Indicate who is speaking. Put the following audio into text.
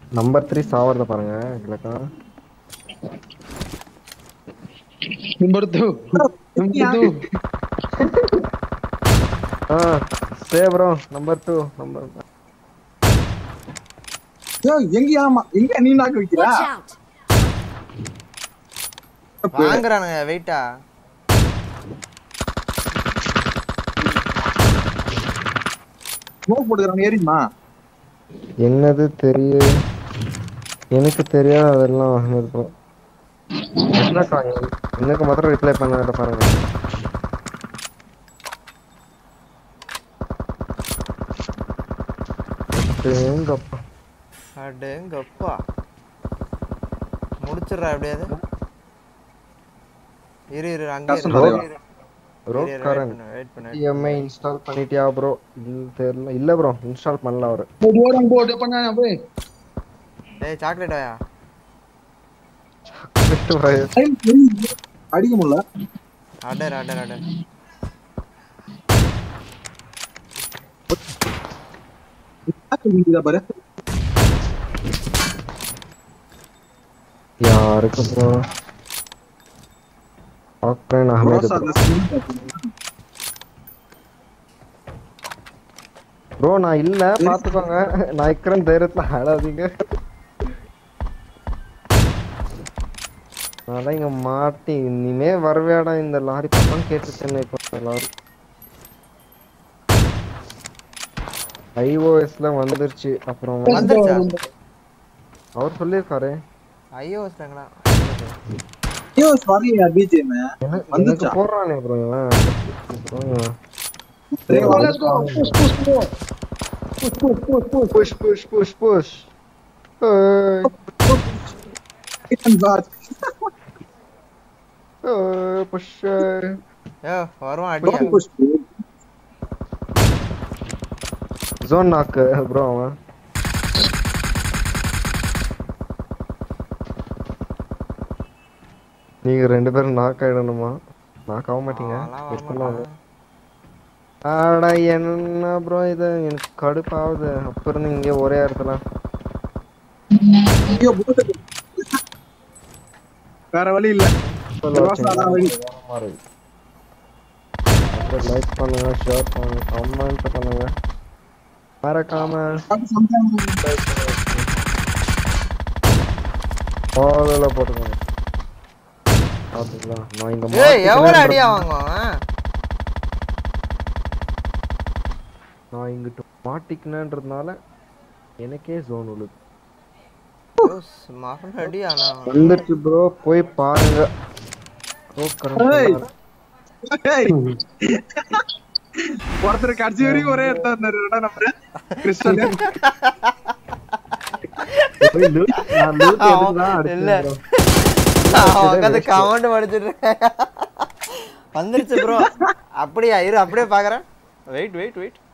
Speaker 1: Number 3 சாவறத பாருங்க இல்லக்கா.
Speaker 2: Number 2 number 2
Speaker 1: stay bro number 2 number.
Speaker 3: எங்க நீ நாக்கு வைக்கிறா?
Speaker 4: Watch out!
Speaker 5: வாங்குறானுங்க வெயிட்டா.
Speaker 3: ஸ்மோக் போட்டுக்கறானே ஏறிமா.
Speaker 1: என்னது தெரியும் எனக்கு தெரியாது அதெல்லாம் இருக்கும். என்னக்கா எனக்கு மாத்திரம் ரிப்ளை பண்ண பாருங்க. எங்கப்பா
Speaker 5: அடேங்கப்பா முடிச்சிடுறா எப்படியாவது. இரு அங்கே
Speaker 1: ரோட்காரன் டிஎம்ஐ இன்ஸ்டால் பண்ணிட்டியா ப்ரோ? தெரியல. இல்ல ப்ரோ இன்ஸ்டால் பண்ணல அவரு.
Speaker 2: போடு பண்ணானே போய்.
Speaker 5: டேய் சாக்லேட் வாயா.
Speaker 3: அடிக்க முடியல.
Speaker 5: அடர்
Speaker 3: பாரு
Speaker 1: யாருக்கு ப்ரோ ஆக்ரன் அஹமத் ப்ரோ நான் இல்ல பாத்துக்கோங்க. நான் இக்கறேன் தைரியத்துல ஆடாதீங்க. அதான் இங்க மாட்டி இனிமே வரவேடா இந்த லாரி பக்கம் கேட்டுச்சேன். இப்போ லாரி iOSல வந்துருச்சு. அப்புறம்
Speaker 5: வந்துருச்சா?
Speaker 1: அவர் சொல்லிருக்காரு
Speaker 5: iOSலங்கடா.
Speaker 3: iOS வரலையா பிஜிஎம்?
Speaker 1: எனக்கு போறானே ப்ரோ இவன்.
Speaker 2: Let's go.
Speaker 1: Push. Push.
Speaker 5: யோ வருவான் அடியா.
Speaker 1: ஜோன் நாக்கு ப்ரோ அவன். நீங்க ரெண்டு பேரும் நாக் ஆயிடணுமா? நாக் ஆக மாட்டீங்க. ஆடா என்ன ப்ரோ இது எனக்கு கடுப்பாகுது. அப்ப இருந்து இங்க ஒரே இடத்துல
Speaker 3: வேற வழி இல்ல.
Speaker 1: லைக் பண்ணுங்க, ஷேர் பண்ணுங்க, கமெண்ட் பண்ணுங்க, மறக்காம ஃபாலோல போட்டுக்கோங்க. பாத்துக்கலாம். நான் இங்க
Speaker 5: எவ்வளவு அடியா வாங்குவான்?
Speaker 1: நான் இங்கிட்டு மாட்டிக்கினேன்றதுனால எனக்கே ஜோன் உழுது. வந்துச்சு ப்ரோ போய் பாருங்க.
Speaker 3: ஒருத்தர் கடைசி வரைக்கும் ஒரே இடத்துல இருந்தாரு நம்ம கிறிஸ்டல்.
Speaker 5: கமெண்ட் படிச்சுட்டு வந்துருச்சு ப்ரோ. அப்படியா? இரு அப்படியே பாக்குறேன். வெயிட்